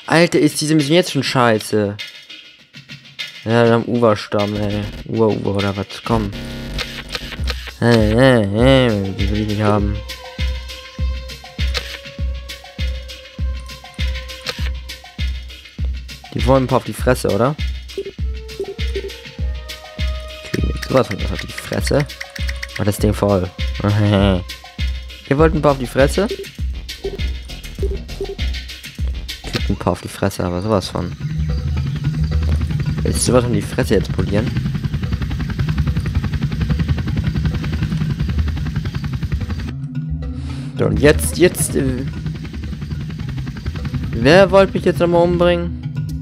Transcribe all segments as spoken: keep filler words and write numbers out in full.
Alter, ist diese Mission jetzt schon scheiße. Ja, wir haben Uwa-Stamm, ey. Uwa, Uwa oder was? Komm. Hey, hey, hey, die will ich nicht haben. Die wollen ein paar auf die Fresse, oder? Kriegen jetzt sowas von auf die Fresse. War das Ding voll. Ihr wollt ein paar auf die Fresse? Kriegt ein paar auf die Fresse, aber sowas von. Willst du sowas von die Fresse jetzt polieren? So, und jetzt, jetzt... Äh, wer wollte mich jetzt nochmal umbringen?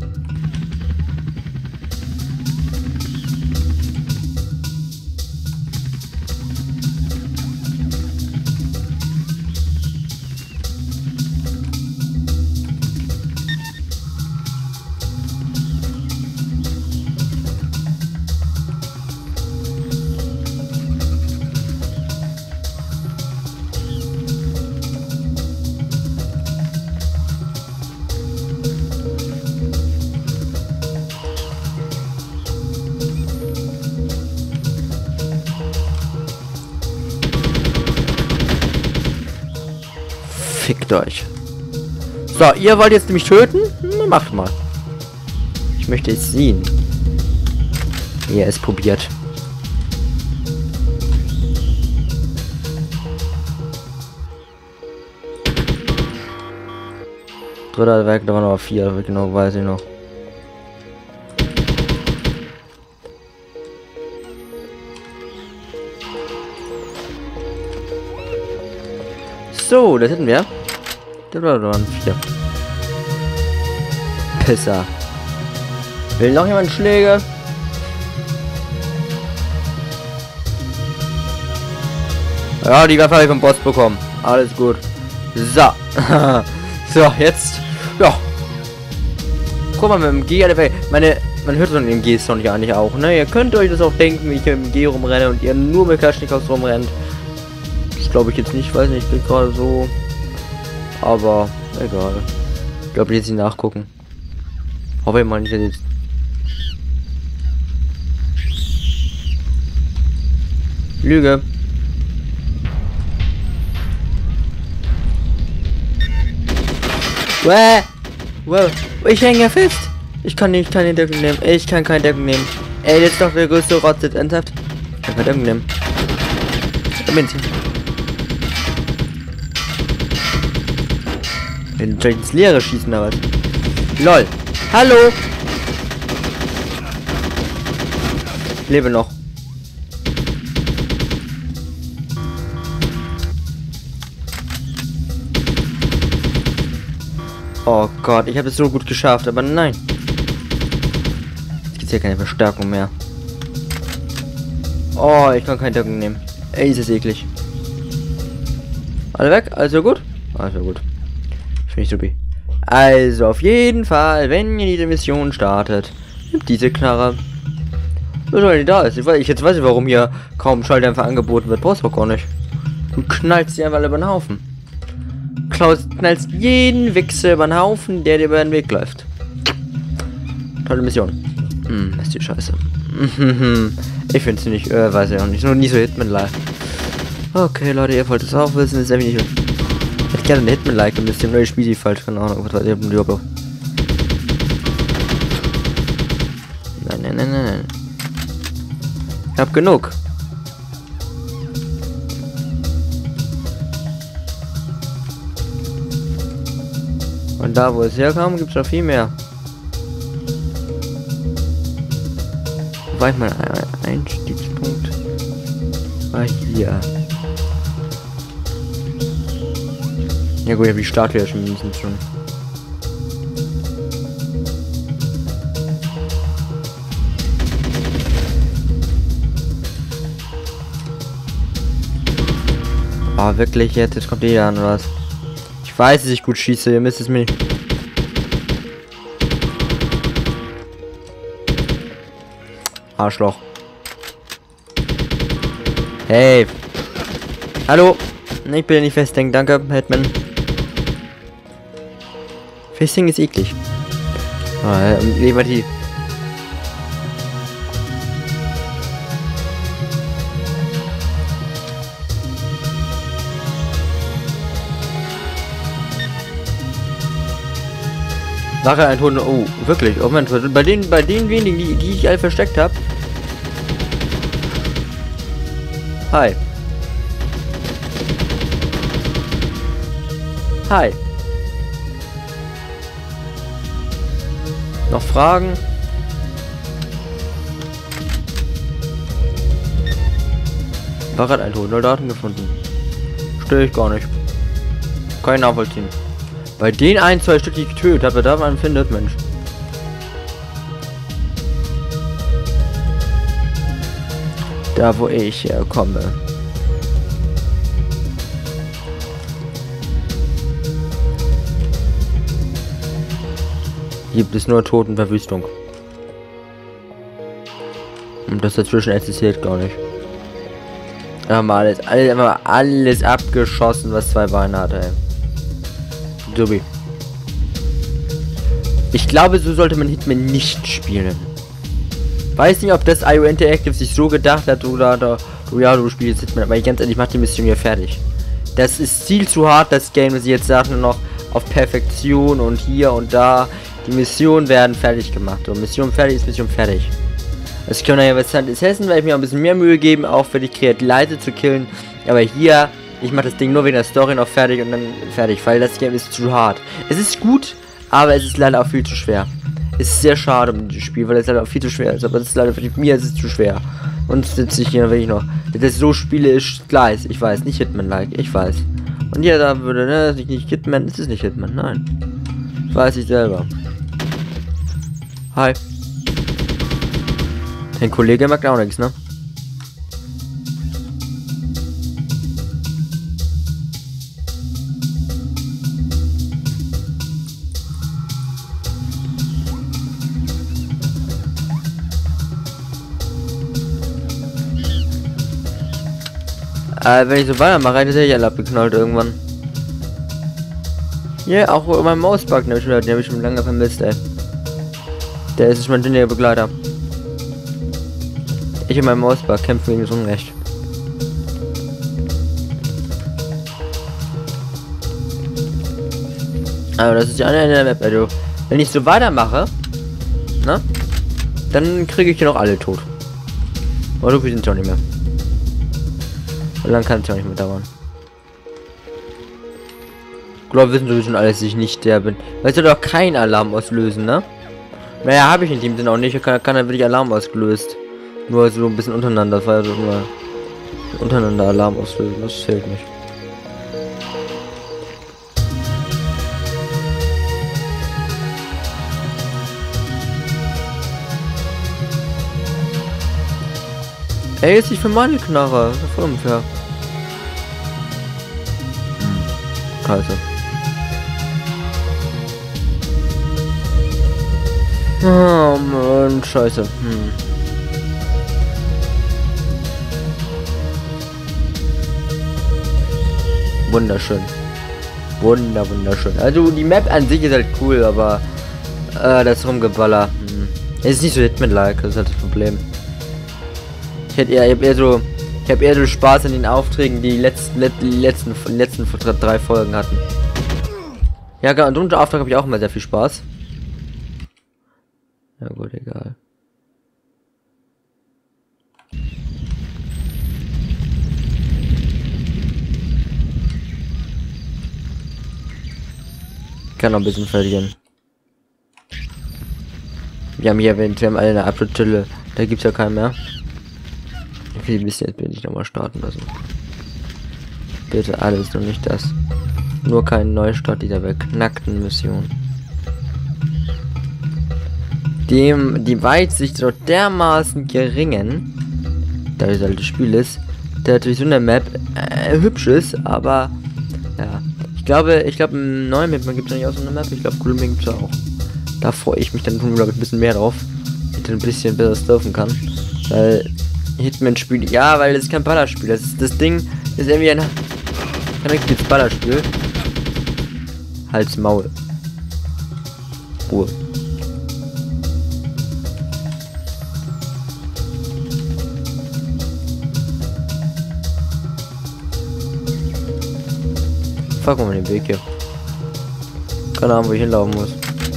Fickt euch. So, ihr wollt jetzt mich töten? Na, macht mal. Ich möchte es sehen. Wie er es probiert. Dritter Werk, da waren noch vier, genau weiß ich noch. So, das hätten wir. Da waren vier. Pisser. Will noch jemand Schläge? Ja, die Waffe habe ich vom Boss bekommen. Alles gut. So. So, jetzt. Ja. Guck mal, mit dem G, meine, man hört so einen M G-Sound ja eigentlich auch, ne? Ihr könnt euch das auch denken, wie ich im M G rumrenne und ihr nur mit Kaschnikows rumrennt. Das glaube ich jetzt nicht, weiß nicht, ich bin gerade so. Aber egal. Ich glaube, jetzt nicht nachgucken. Hoffe ich mal nicht jetzt. Lüge. Wow. Wow. Ich hänge ja fest. Ich kann nicht keine Deckung nehmen. Ich kann keine Deckung nehmen. Ey, jetzt doch der größte Rotz jetzt ernsthaft. Ich kann keine Deckung nehmen. Da bin ich. Soll ich ins Leere schießen oder was? Lol. Hallo. Ich lebe noch. Oh Gott, ich habe es so gut geschafft, aber nein. Jetzt gibt es hier keine Verstärkung mehr. Oh, ich kann keine Deckung nehmen. Ey, ist das eklig. Alle weg? Also gut? Also gut. Finde ich supi. Also auf jeden Fall, wenn ihr diese Mission startet, nimmt diese Knarre. So, die da ist. Ich, weiß, ich jetzt weiß ich, warum hier kaum Schalldämpfer angeboten wird. Brauchst du auch gar nicht. Du knallst sie einfach über den Haufen. Klaus knallst jeden Wichser über den Haufen, der dir über den Weg läuft. Tolle Mission. Hm, ist die Scheiße. Ich finde sie nicht, äh, weiß ich auch nicht. Nur nie so Hitman-like. Okay, Leute, ihr wollt es auch wissen, ist irgendwie nicht. Ich hätte gerne eine Hitman-like ein bisschen, nur ich spiele die falsch, keine Ahnung, was weiß ich, überhaupt. Nein, nein, nein, nein, nein. Ich hab genug. Und da, wo es herkam, gibt es noch viel mehr. Wo war ich mein Einstiegspunkt? War hier. Ja gut, ich habe die Statue ja schon mindestens schon. Oh, wirklich jetzt? Jetzt kommt jeder an, oder was? Ich weiß, dass ich gut schieße, ihr müsst es mir nicht. Arschloch. Hey. Hallo. Ich bin nicht festdenken, danke, Hitman. Pissing ist eklig. Ah, lieber die. Sache ein Ton. Oh, wirklich. Oh Mensch, bei den, bei den wenigen, die, die ich alle versteckt habe. Hi. Hi. Noch Fragen? Fahrrad ein Ton, null Daten gefunden. Störe ich gar nicht. Kann ich nachvollziehen. Bei den ein, zwei Stück, die ich getötet habe, da man findet, Mensch. Da, wo ich herkomme. Gibt es nur Tod und Verwüstung. Und das dazwischen existiert gar nicht. Da haben wir alles, alles, einfach alles abgeschossen, was zwei Beine hatte, ey. Subi. Ich glaube, so sollte man Hitman nicht spielen. Weiß nicht, ob das I O Interactive sich so gedacht hat, oder, oder du, ja, du spielst Hitman, aber ich ganz ehrlich, mach die Mission hier fertig. Das ist viel zu hart, das Game, was ich jetzt sage, nur noch auf Perfektion und hier und da. Die Missionen werden fertig gemacht. Und Mission fertig ist Mission fertig. Das können wir ja was ist Hessen, weil ich mir ein bisschen mehr Mühe geben, auch für die Kreativ leise zu killen. Aber hier, ich mache das Ding nur wegen der Story noch fertig und dann fertig, weil das Game ist zu hart. Es ist gut, aber es ist leider auch viel zu schwer. Es ist sehr schade um das Spiel, weil es leider auch viel zu schwer ist. Aber es ist leider für mir ist es zu schwer. Und sitze ich hier wirklich noch. Das so Spiele ist Gleis. Ich weiß, nicht Hitman-like. Ich weiß. Und jeder da würde, ne, nicht Hitman, es ist nicht Hitman, nein. Das weiß ich selber. Hi. Dein Kollege mag auch nichts, ne? Äh, wenn ich so weitermache, hätte ich alle abgeknallt irgendwann. Ja, yeah, auch mein Mausbug, den habe ich, hab ich schon lange vermisst, ey. Der ist mein ständiger Begleiter. Ich und mein Mausbug kämpfen gegen das Unrecht. Aber das ist ja eine der Map, also. Wenn ich so weitermache, ne? Dann kriege ich hier noch alle tot. Aber so viel sind es auch nicht mehr. Und dann kann es ja auch nicht mehr dauern. Ich glaube, wissen sowieso schon alles, dass ich nicht der bin. Weil es soll doch kein Alarm auslösen, ne? Naja, habe ich in dem Sinne auch nicht. Kann, kann dann wirklich Alarm ausgelöst. Nur so ein bisschen untereinander. Das war ja so nur untereinander Alarm auslösen. Das fehlt nicht. Ey, ist nicht für meine Knarre. Das ist voll unfair. Hm. Scheiße. Oh Mann, scheiße. Hm. Wunderschön. Wunder, wunderschön. Also die Map an sich ist halt cool, aber äh, das Rumgeballer. Hm. Es ist nicht so Hitman-like, das ist halt das Problem. Ich hätte eher, ich hab eher so, ich habe eher so Spaß an den Aufträgen, die letzten, die letzten, die letzten drei Folgen hatten. Ja, und unter Auftrag habe ich auch immer sehr viel Spaß. Ja gut, egal. Kann noch ein bisschen verlieren. Wir haben hier, wir haben alle eine Abschlussstelle. Da gibt's ja keinen mehr. Okay, bis jetzt bin ich nochmal starten lassen. Bitte alles, nur nicht das. Nur kein Neustart dieser beknackten Mission. Dem die Weitsicht so dermaßen geringen, da das alte Spiel ist, der natürlich so eine Map äh, hübsch ist, aber ja. Ich glaube, ich glaube, im neuen Map gibt es nicht auch so eine Map. Ich glaube, Grooming gibt es auch. Da freue ich mich dann, glaube ich, ein bisschen mehr drauf. Ich dann ein bisschen besser surfen kann. Weil Hitman-Spiel, ja, weil es kein Ballerspiel. Das ist das Ding, ist irgendwie ein kein richtiges Ballerspiel. Halt's Maul. Ruhe. Fuck mal den Weg hier. Keine Ahnung, wo ich hinlaufen muss.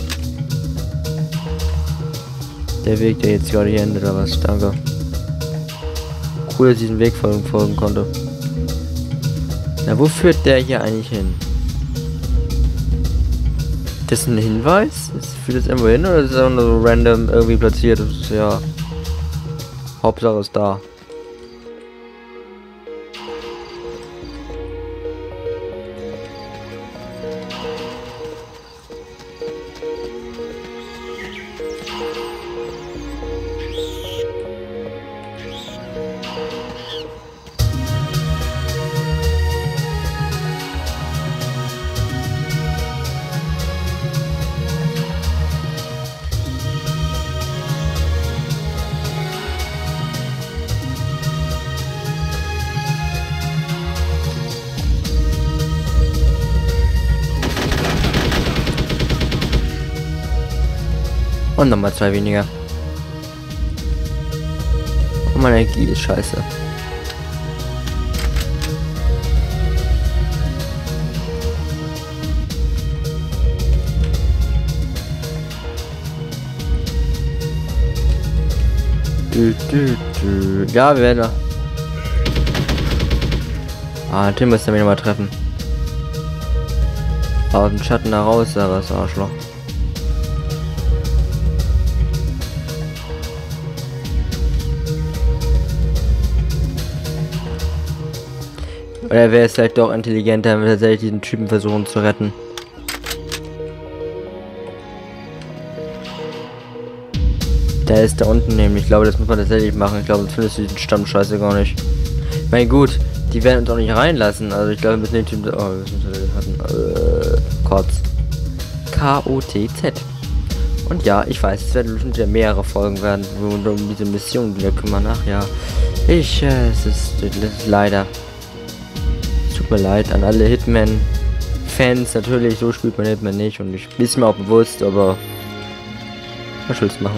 Der Weg, der jetzt gerade hier endet, oder was? Danke. Cool, dass ich diesen Weg folgen, folgen konnte. Na, wo führt der hier eigentlich hin? Das ist ein Hinweis? Ist, führt das irgendwo hin oder ist es einfach nur so random irgendwie platziert? Das ist ja... Hauptsache ist da. Und nochmal zwei weniger. Und meine Energie ist scheiße. Du, du, du. Ja, wir werden noch. Ah, Tim müsste mich nochmal treffen. Aus dem Schatten heraus, aber das Arschloch. Oder wäre es vielleicht doch intelligenter, wenn wir tatsächlich diesen Typen versuchen zu retten? Der ist da unten nämlich. Ich glaube, das muss man tatsächlich machen. Ich glaube, sonst findest du diesen Stammscheiße gar nicht. Ich meine, gut, die werden uns auch nicht reinlassen. Also ich glaube, wir müssen den Typen... Oh, wir müssen den hatten. Äh, Kotz. K O T Z. Und ja, ich weiß, es werden bestimmt wieder mehrere Folgen werden, wo wir um diese Mission wieder kümmern. Ach ja. Ich, äh, es ist, es ist leider... Tut mir leid an alle Hitman-Fans. Natürlich, so spielt man Hitman nicht. Und ich bin es mir auch bewusst, aber... Was willst du machen?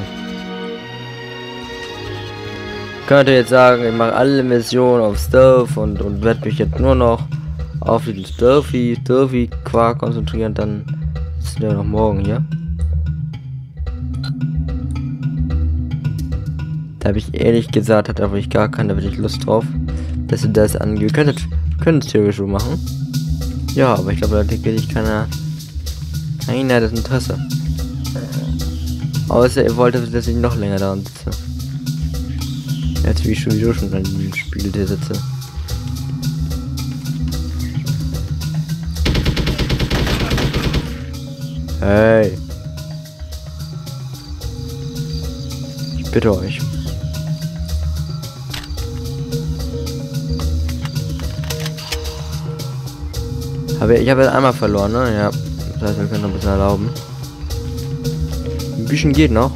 Ich könnte jetzt sagen, ich mache alle Missionen auf Stealth und, und werde mich jetzt nur noch auf den Stealthy, Stealthy Quark konzentrieren. Dann ist der noch morgen hier. Da habe ich ehrlich gesagt, hatte aber ich gar keine wirklich Lust drauf, dass ihr das angeht. Könntet, können es theoretisch so machen. Ja, aber ich glaube, da kriegt sich keiner, keiner das Interesse. Außer ihr wolltet, dass ich noch länger daran sitze. Jetzt wie ich sowieso schon an dem Spiel hier sitze. Hey. Ich bitte euch. Aber ich habe jetzt einmal verloren, ne? Ja. Das heißt, wir können noch ein bisschen erlauben. Ein bisschen geht noch.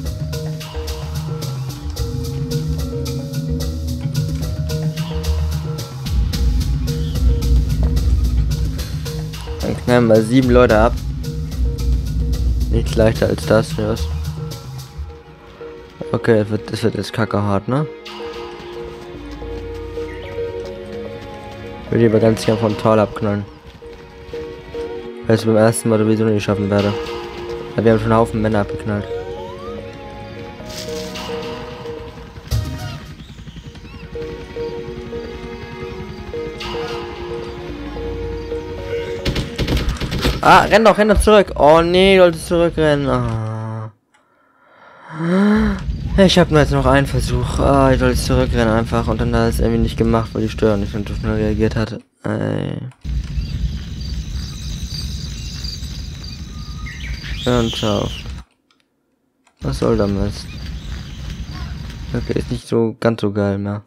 Dann knallen wir sieben Leute ab. Nichts leichter als das, ja. Okay, das wird, das wird jetzt kacke hart, ne? Ich würde lieber ganz gern vom Tal abknallen. Weil ich es beim ersten Mal sowieso nicht schaffen werde. Ja, wir haben schon einen Haufen Männer abgeknallt. Ah, renn doch, renn doch zurück. Oh nee, du solltest zurückrennen. Ah. Ich habe nur jetzt noch einen Versuch. Ah, ich sollte zurückrennen einfach. Und dann hat es irgendwie nicht gemacht, weil die Steuerung nicht so schnell reagiert hatte. Ey. Und ciao. Was soll der Mist? Okay, ist nicht so ganz so geil mehr.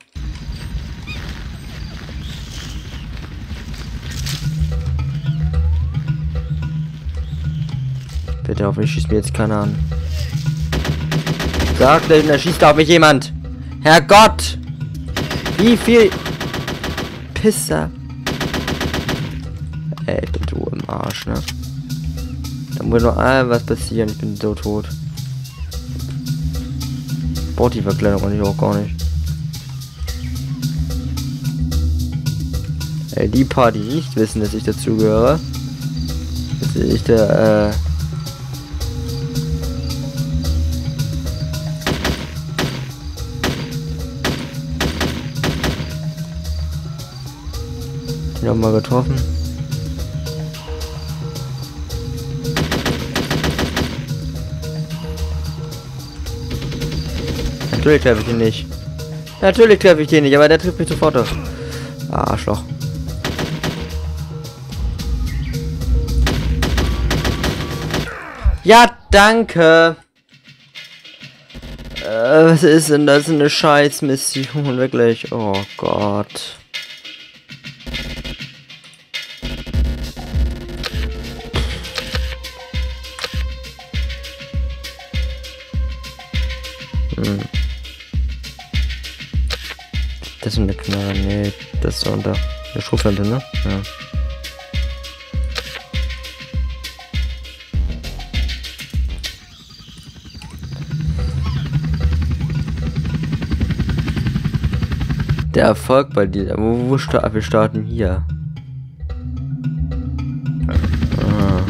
Bitte hoffentlich schießt mir jetzt keiner an. Sagt, da schießt auf mich jemand. Herrgott! Wie viel Pisser. Ey, ich bin so im Arsch, ne? Da muss noch einmal was passieren. Ich bin so tot. Braucht die Verkleidung eigentlich auch gar nicht. Ey, die paar, die nicht wissen, dass ich dazugehöre. Dass ich der, äh... Die haben mal getroffen. Natürlich treffe ich ihn nicht. Natürlich treffe ich den nicht, aber der trifft mich sofort auf. Ah, Arschloch. Ja, danke. Äh, was ist denn das? Eine Scheißmission, wirklich. Oh Gott. Hm. Das ist eine Knarre, nee, das ist unter der Schrotflinte, ne? Ja. Der Erfolg bei dir, wo, wo starten wir starten hier? Ah.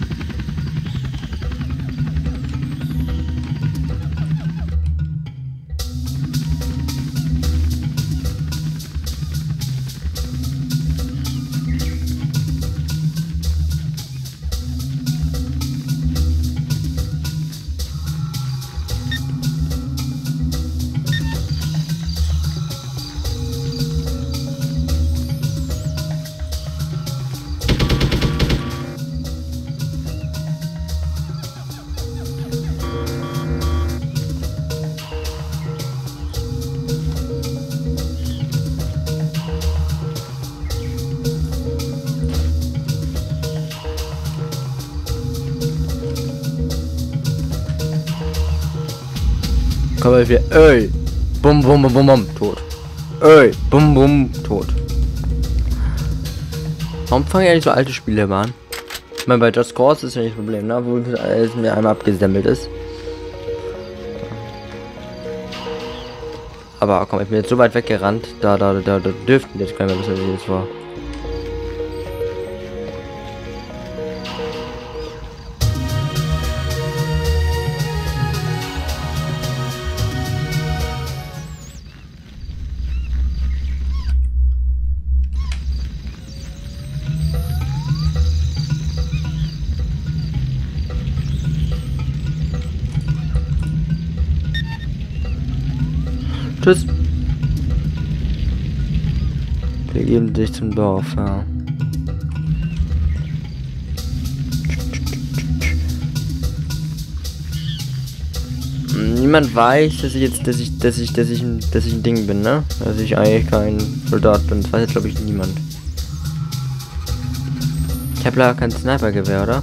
Komm mal wieder. Ey. Bum bum bum bum bum. Tot. Ey. Bum bum. Tot. Warum fangen ja nicht so alte Spiele an? Ich meine, bei Just Cause ist ja nicht das Problem, ne? Wo alles mir einmal abgesammelt ist. Aber komm, ich bin jetzt so weit weggerannt. Da, da, da, da dürften jetzt keiner wissen, wie das war. Tschüss. Wir geben dich zum Dorf, ja. Niemand weiß, dass ich jetzt, dass ich, dass ich, dass ich, ein, dass ich ein Ding bin, ne? Dass ich eigentlich kein Soldat bin. Das weiß jetzt, glaube ich, niemand. Ich habe leider kein Snipergewehr, oder?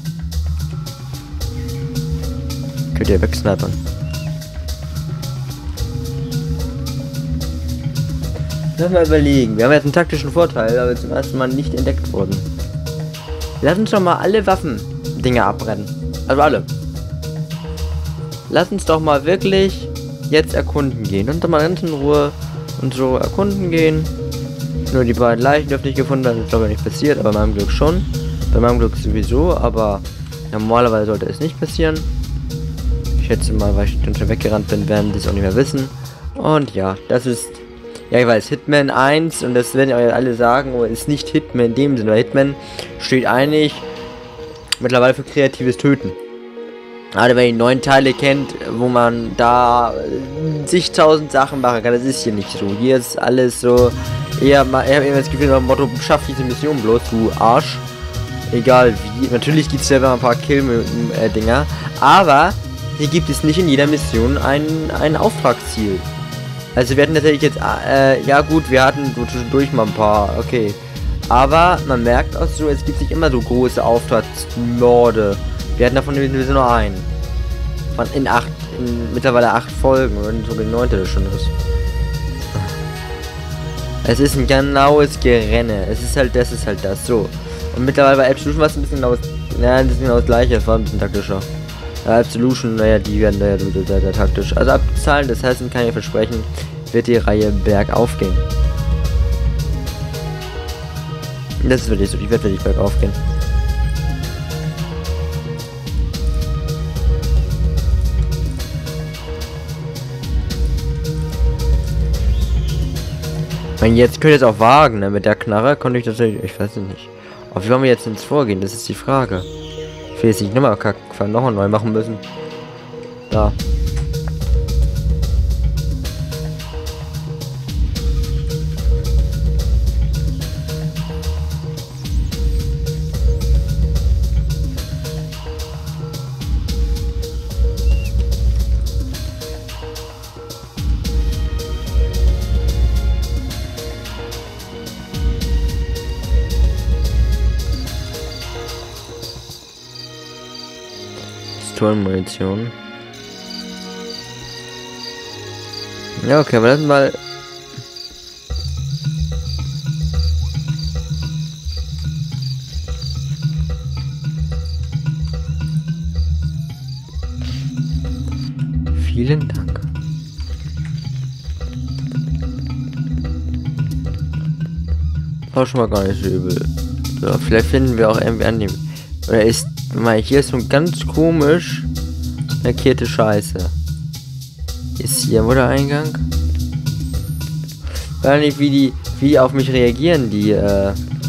Könnt ihr wegsnipern? Lass mal überlegen. Wir haben jetzt einen taktischen Vorteil, aber zum ersten Mal nicht entdeckt wurden. Lass uns doch mal alle Waffen-Dinge abbrennen. Also alle. Lass uns doch mal wirklich jetzt erkunden gehen. Und dann mal ganz in Ruhe und so erkunden gehen. Nur die beiden Leichen dürfen nicht gefunden werden. Das ist glaube ich nicht passiert, aber bei meinem Glück schon. Bei meinem Glück sowieso, aber normalerweise sollte es nicht passieren. Ich schätze mal, weil ich dann schon weggerannt bin, werden die es auch nicht mehr wissen. Und ja, das ist... Ja, ich weiß, Hitman eins, und das werden ja alle sagen, aber ist nicht Hitman in dem Sinne, weil Hitman steht eigentlich mittlerweile für kreatives Töten. Gerade wenn ihr neun Teile kennt, wo man da zigtausend Sachen machen kann, das ist hier nicht so. Hier ist alles so, eher mal, ich habe immer das Gefühl, nach dem Motto, schaff diese Mission bloß, du Arsch. Egal wie. Natürlich gibt es selber ein paar Kill-Dinger, aber hier gibt es nicht in jeder Mission ein, ein Auftragsziel. Also wir hatten tatsächlich jetzt, äh, ja gut, wir hatten so zwischendurch mal ein paar, okay. Aber man merkt auch so, es gibt nicht immer so große Auftragsmorde. Wir hatten davon wir nur einen. Von in acht, in mittlerweile acht Folgen, und so die neunte das schon ist. Es ist ein genaues Gerenne. Es ist halt, das ist halt das, so. Und mittlerweile bei Absolution war es ein bisschen genaues Ja, das ist genau das gleiche, das war ein bisschen taktischer. Ja, Absolution, naja, die werden da ja sehr, sehr taktisch. Also abzahlen, das heißt, kann ich versprechen, wird die Reihe bergauf gehen. Das ist wirklich so, die wird wirklich bergauf gehen. Und jetzt könnt ihr es auch wagen, ne? Mit der Knarre konnte ich das, ich weiß es nicht. Auf wie wollen wir jetzt ins Vorgehen? Das ist die Frage. Ich will jetzt nicht nochmal kacken, nochmal neu machen müssen. Da. Pistolenmunition. Ja, okay, aber lassen mal. Vielen Dank. War schon mal gar nicht so übel. So, vielleicht finden wir auch irgendwie an dem. Oder ist. Mal, hier ist so ein ganz komisch markierte Scheiße. Ist hier wohl der Eingang? Ich weiß nicht, wie die, wie die auf mich reagieren, die, äh,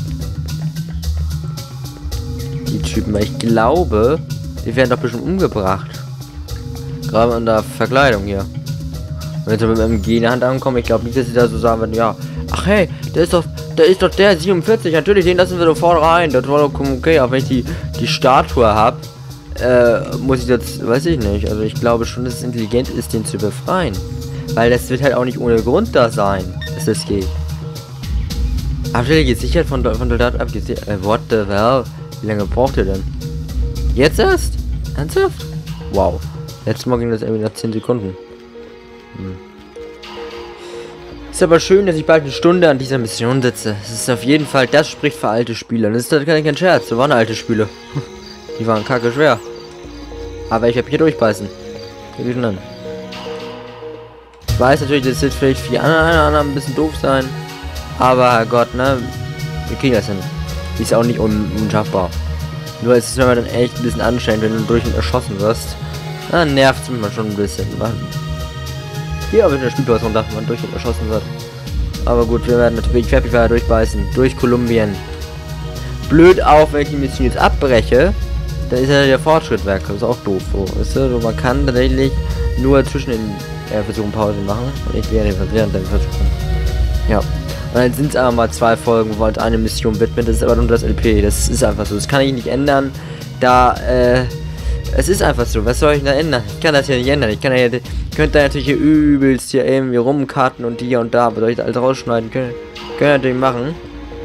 die Typen. Weil ich glaube, die werden doch bestimmt umgebracht. Gerade in der Verkleidung hier. Wenn sie mit dem M G in der Hand ankommen, ich glaube nicht, dass sie da so sagen werden, ja, ach hey, der ist doch, der ist doch der siebenundvierzig, natürlich, den lassen wir sofort rein. Das war doch okay, aber wenn ich die, die Statue habe, äh, muss ich das, weiß ich nicht. Also ich glaube schon, dass es intelligent ist, den zu befreien. Weil das wird halt auch nicht ohne Grund da sein, dass das geht. Abstelle gesichert von, von Soldat abgesichert. Äh, what the hell? Wie lange braucht ihr denn? Jetzt erst? Ernsthaft? Wow. Letztes Mal ging das irgendwie nach zehn Sekunden. Hm. Ist aber schön, dass ich bald eine Stunde an dieser Mission sitze. Es ist auf jeden Fall, das spricht für alte Spieler. Das ist doch kein, kein Scherz, das waren alte Spiele. Die waren kacke schwer. Aber ich habe hier durchbeißen. Hier geht an. Ich weiß natürlich, das wird vielleicht für die anderen, anderen ein bisschen doof sein. Aber Herrgott, ne? Wir kriegen das hin. Ist auch nicht un unschaffbar. Nur ist es immer dann echt ein bisschen anstrengend, wenn du durch ihn erschossen wirst. Dann nervt es mich schon ein bisschen. Hier habe ich eine Spielperson, dass man durch ihn erschossen wird. Aber gut, wir werden natürlich fertig weiter durchbeißen. Durch Kolumbien. Blöd auch, wenn ich die Mission jetzt abbreche. Da ist ja der Fortschritt weg. Das ist auch doof. So, weißt du? Man kann tatsächlich nur zwischen den äh, Versuchen Pause machen. Und nicht während, während der Versuchen. Ja. Und dann sind es aber mal zwei Folgen, wo wir uns eine Mission widmen. Das ist aber nur das L P. Das ist einfach so. Das kann ich nicht ändern. Da, äh. Es ist einfach so, was soll ich da ändern? Ich kann das hier nicht ändern. Ich kann ja, könnte natürlich hier übelst hier irgendwie rumkarten und hier und da, aber soll ich das alles rausschneiden können? Können wir natürlich machen.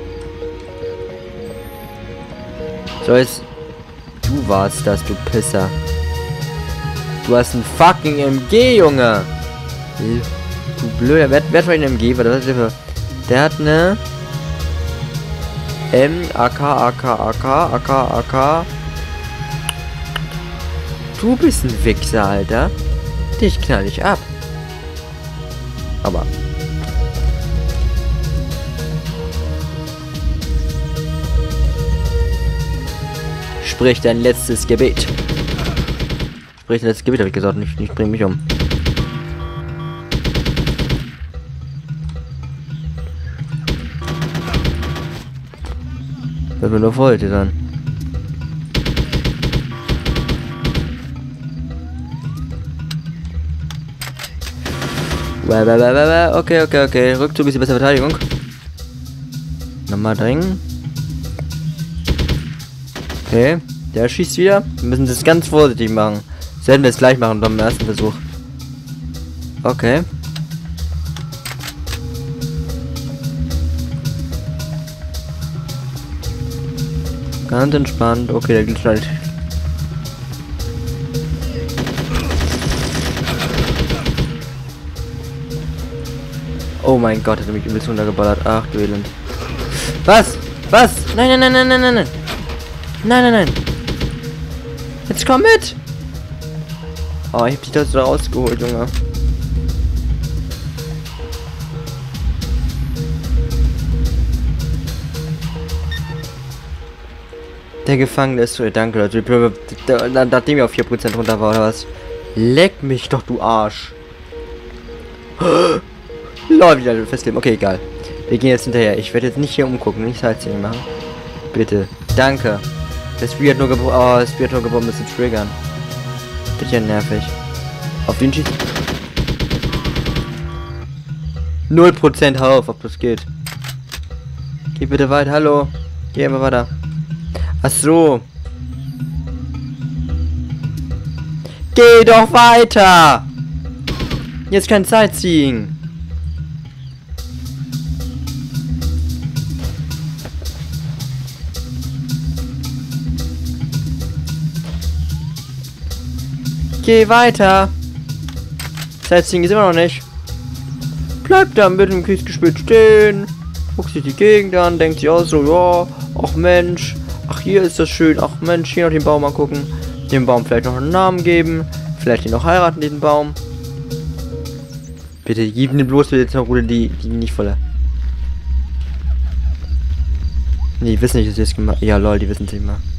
So, jetzt. Du warst das, du Pisser. Du hast ein fucking M G, Junge! Du blöder, wer, wer hat vielleicht ein M G? Warte, was ist der für? Der hat eine M, A K, A K, A K, A K, A K. Du bist ein Wichser, Alter. Dich knall ich ab. Aber. Sprich dein letztes Gebet. Sprich dein letztes Gebet, habe ich gesagt. Nicht, nicht bring mich um. Das wird nur wollte dann. Okay, okay, okay. Rückzug ist die beste Verteidigung. Nochmal drängen. Okay, der schießt wieder. Wir müssen das ganz vorsichtig machen. Das werden wir es gleich machen beim ersten Versuch. Okay. Ganz entspannt. Okay, der geht halt. Oh mein Gott, hat er mich übelst runtergeballert. Ach du Elend. Was? Was? Nein, nein, nein, nein, nein, nein, nein. Nein, nein, nein. Jetzt komm mit! Oh, ich hab dich da so rausgeholt, Junge. Der Gefangene ist so, danke Leute. Nachdem ich auf vier Prozent runter war, oder was? Leck mich doch, du Arsch. Lol, wieder festleben. Okay, egal. Wir gehen jetzt hinterher. Ich werde jetzt nicht hier umgucken, nicht Sightseeing machen. Bitte. Danke. Das Spiel hat nur gebombt. Oh, das Spiel hat nur gebombt, das zu triggern. Das ist ja nervig. Auf den schießt. null Prozent auf, ob das geht. Geh bitte weiter. Hallo. Geh immer weiter. Ach so. Geh doch weiter. Jetzt kein Sightseeing. Geh weiter. Sightseeing ist immer noch nicht. Bleibt da mit dem Kriegsgespiel stehen. Guckt sich die Gegend an, denkt sich auch so, ja, ach Mensch, ach hier ist das schön, ach Mensch, hier noch den Baum angucken. Dem Baum vielleicht noch einen Namen geben. Vielleicht ihn noch heiraten, diesen Baum. Bitte, gib mir bloß jetzt noch Ruhe, die, die nicht voller. Nee, die wissen nicht, dass ich das gemacht habe. Ja, lol, die wissen es nicht mal.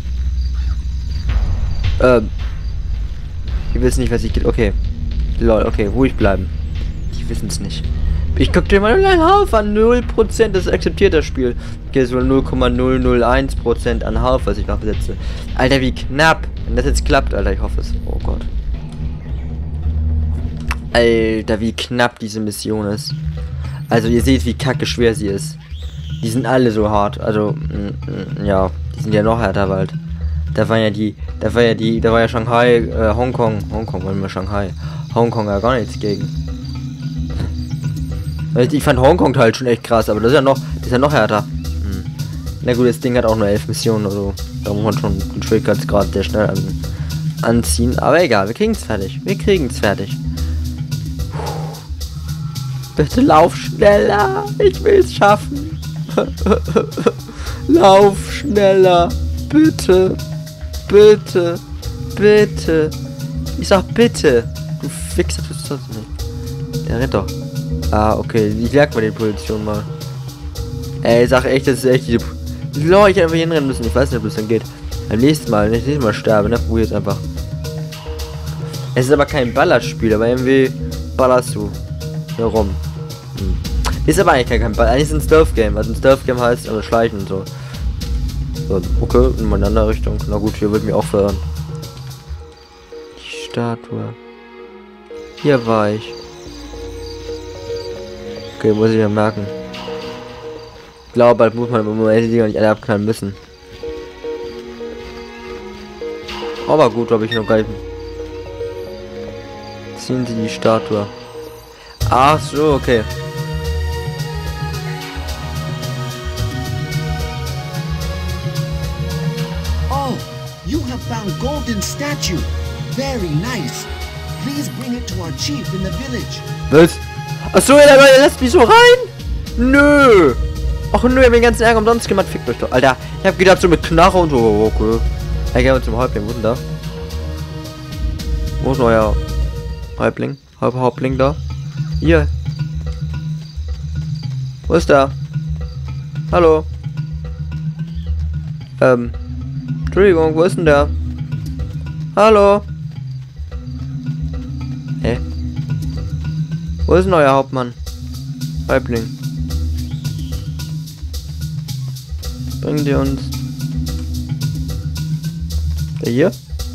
Ähm. Die wissen nicht, was ich geht. Okay. Lol, okay, ruhig bleiben. Die wissen es nicht. Ich guck dir mal einen Hauf an. null Prozent, das akzeptiert das Spiel. Okay, so null Komma null null eins Prozent an Hauf, was ich noch besetze. Alter, wie knapp. Wenn das jetzt klappt, Alter, ich hoffe es. Oh Gott. Alter, wie knapp diese Mission ist. Also, ihr seht, wie kacke schwer sie ist. Die sind alle so hart. Also, mm, mm, ja, die sind ja noch härter bald. Da war ja die, da war ja die, da war ja Shanghai, äh, Hongkong, Hongkong, wollen wir Shanghai. Hongkong ja gar nichts gegen. Ich fand Hongkong halt schon echt krass, aber das ist ja noch, das ist ja noch härter. Hm. Na gut, das Ding hat auch nur elf Missionen oder so. Da muss man schon den Schwierigkeitsgrad sehr schnell an, anziehen. Aber egal, wir kriegen es fertig. Wir kriegen es fertig. Bitte lauf schneller. Ich will es schaffen. Lauf schneller. Bitte. Bitte. Bitte. Ich sag bitte. Du Fixer, tust das nicht. Der rennt doch. Ah, okay. Ich lag mal die Position mal. Ey, ich sag echt, das ist echt die... Lol, ich hätte einfach hinrennen müssen. Ich weiß nicht, ob das dann geht. Beim nächsten Mal, wenn ich nächstes Mal sterbe, ne? Probier jetzt einfach. Es ist aber kein Ballerspiel, aber irgendwie ballerst du herum. Hm. Ist aber eigentlich kein Ball. Eigentlich ist ein Stealth-Game. Also ein Stealth-Game heißt aber schleichen und so. So, okay, in eine andere Richtung. Na gut, hier wird mir auch verirren. Die Statue. Hier war ich. Okay, muss ich ja merken. Ich glaube, bald muss man im Moment die nicht alle abknallen müssen. Aber gut, glaube ich noch gar nicht. Ziehen Sie die Statue. Ach so, okay. Oh, you have found golden statue. Very nice. Please bring it to our chief in the village. Was? Ach so, ja, Leute, lasst mich so rein? Nö. Ach nö, ich hab den ganzen Ärger umsonst gemacht. Fickt euch doch. Alter, ich hab gedacht so mit Knarre und so. Okay. Ich geh mal zum Häuptling. Wo ist denn da? Wo ist denn euer Häuptling? Halb Häuptling da? Hier. Wo ist der? Hallo? Ähm. Entschuldigung, wo ist denn der? Hallo? Hä? Wo ist denn euer Hauptmann? Häuptling. Bringen die uns. Der hier?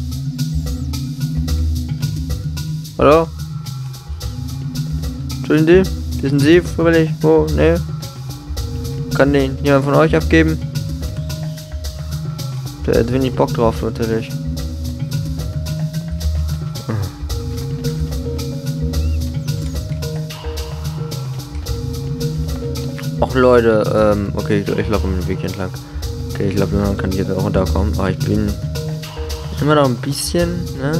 Hallo? Entschuldigen Sie? Wissen Sie, freiwillig? Wo? Ne? Kann den jemand von euch abgeben? Da hätte wenig Bock drauf, natürlich. Ach Leute, ähm, okay, ich, ich laufe den Weg entlang. Okay, ich glaube, man kann hier auch runterkommen. Aber ich bin immer noch ein bisschen, ne?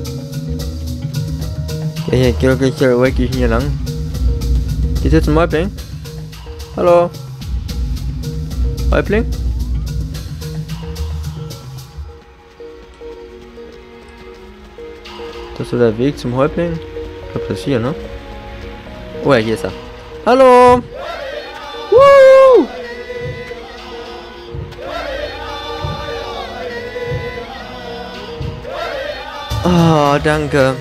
Ja, hier, hier, hier, hier, hier, hier lang. Geht jetzt ein Häuptling? Hallo? Häuptling? Das ist so der Weg zum Häuptling? Ich glaube, das ist hier, ne? Oh ja, hier ist er. Hallo! Woo! Oh, danke.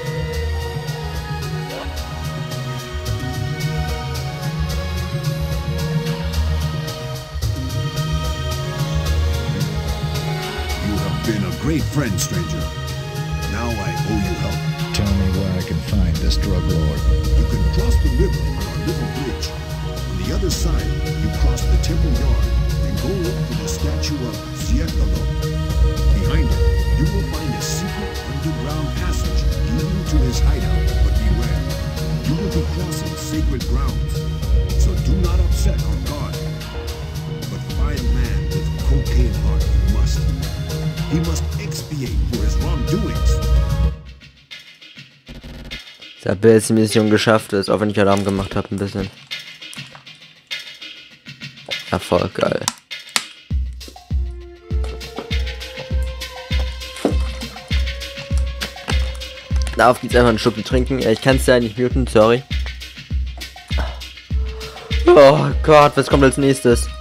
You have been a great friend, stranger. Now I owe you help. Tell me where I can find this drug lord. You can cross the river on our little bridge. On the other side, you cross the temple yard and go up to the statue of Zietalo. Behind it, you will find a secret underground passage leading to his hideout, but beware. You will be crossing sacred grounds, so do not upset our god. But find man with cocaine heart you must. He must expiate for his wrongdoings. Ich habe jetzt die Mission geschafft ist, auch wenn ich Alarm gemacht habe ein bisschen. Ja, voll geil. Darauf geht's einfach einen Schluck zu trinken. Ja, ich kann es ja nicht muten, sorry. Oh Gott, was kommt als nächstes?